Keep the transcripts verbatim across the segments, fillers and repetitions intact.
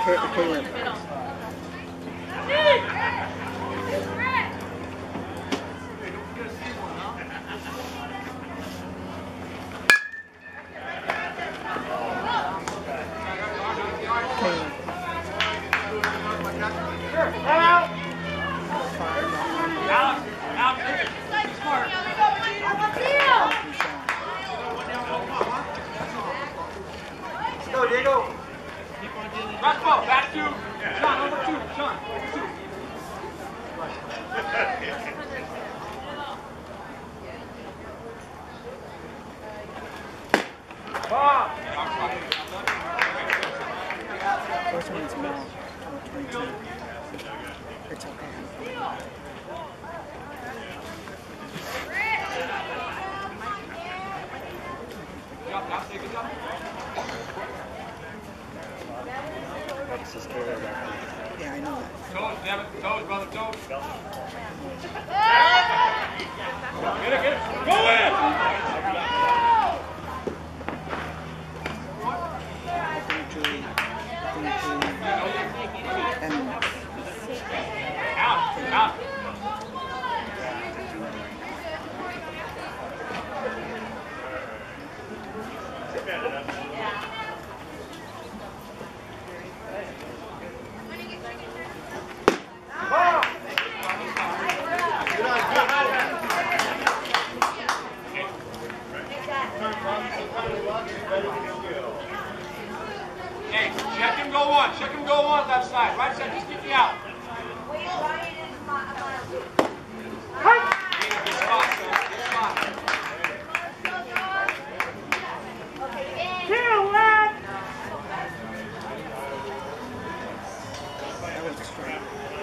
Caleb. Back to Sean, over two, Sean, over two. First one is Mel, twenty-two. It's okay. Good job, Doc. Good job. Yeah, I know that. Toes, damn it. Toes, brother, toes. Get it, get it. Go in! Out, out. Hey, check him go one. Check him go one left side. Right side, just kick me out. Good spot, son. Good spot. That was Xtreme.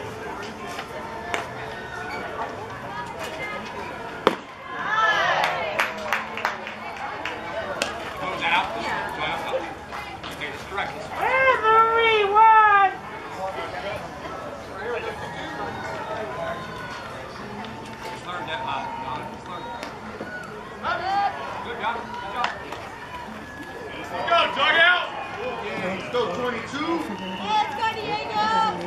Goes out. Goes out. Okay, just direct. Everyone! Just learn that. Uh, no, just learn. Good job. Good job. Let's go, dug out. Let's go, twenty-two. Let's go, Diego.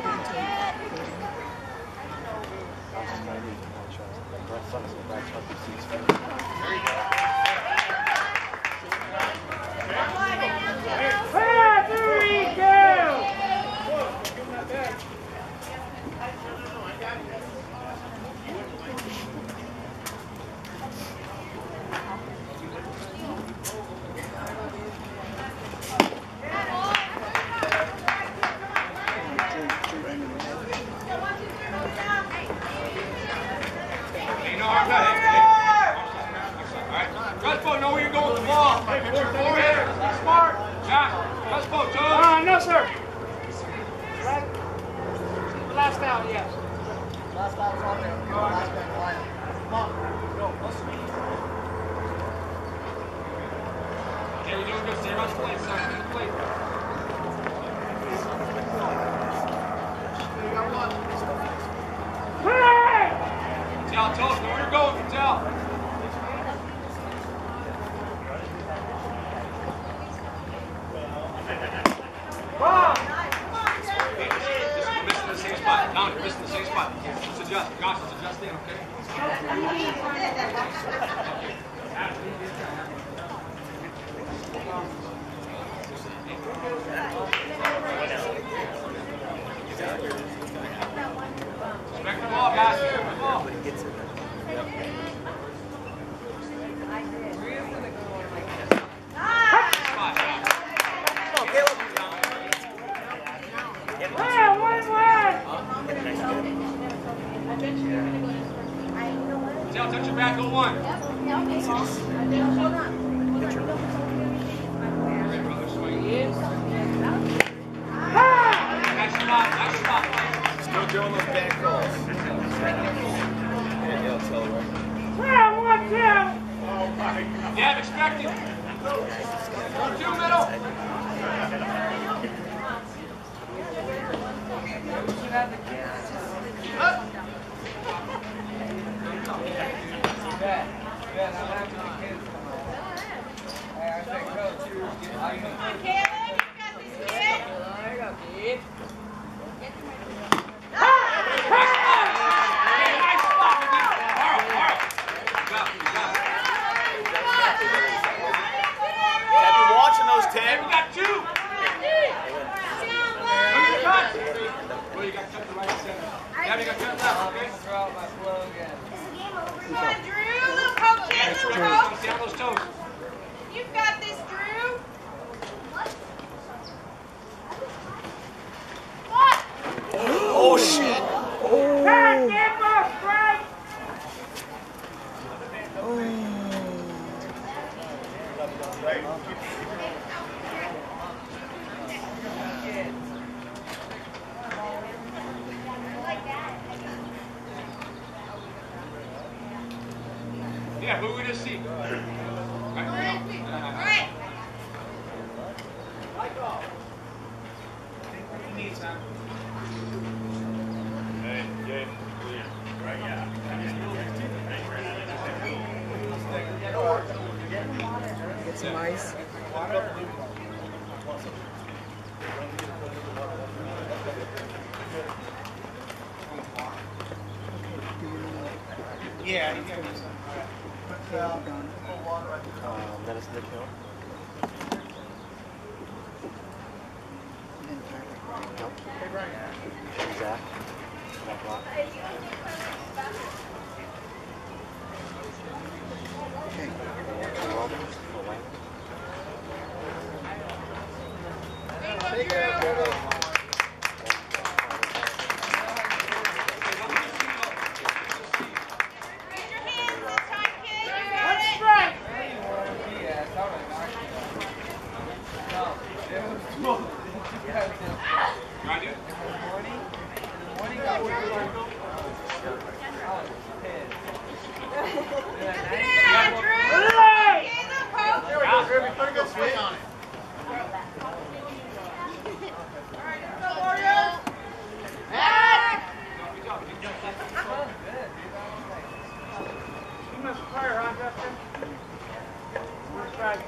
Know where you're going with the ball. Put your forehead. Smart. Jack. Let's go, Joe. Uh, no, sir. Right? Last out, yes. Last out's on there. Last man line. Come on. Go. Let's speed. Okay, you're doing good. Stay around the plate, son. Stay the plate. You got one. Tell, tell us where you're going. Tell. No, you're missing the same spot. Let's adjust. Gosh, let's adjust in, okay? Respect the ball, guys. Respect the ball. Tell, touch your back, go one. Hold on. Ready, brother, swing. Nice spot, nice spot. Still doing those back calls. Dab, expect it. Two middle. Up. Come on, Caleb. You got this, kid. You've got this, Drew. What? What? Oh shit! Oh! Hey, get off, Frank! Yeah, who would have seen? All right. Get some ice. Yeah, you got me some. Uh, Medicine to kill? Nope. Zach? Zach Block? Okay. Weldon? Or Wayne? Take it out, Drew. Raise your hands this time, kid. You got Let's it. strike! Got it? Get out, Drew. Relay! Hands up, coach. There we go, Drew. Put a good swing on it. All right, let's go, Warriors. Back. You must fire, huh, Justin? We're striking.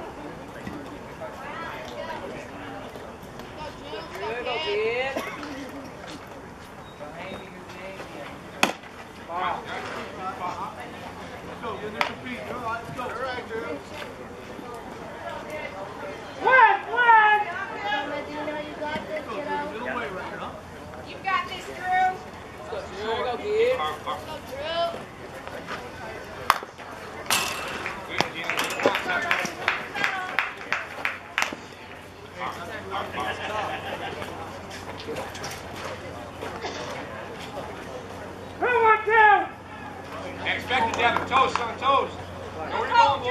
Good, go, kid. Wow. Let's go, get there some feet. All right, let's go. All right, Drew. One, one! Middle way right here, huh? You've got this, Drew. Go, kid. Park, park. Go, Drew. Wait, Gina, wait, one second. Park, park, park. Who wants two? Expect it down the toes, son, toes. Know where you're going,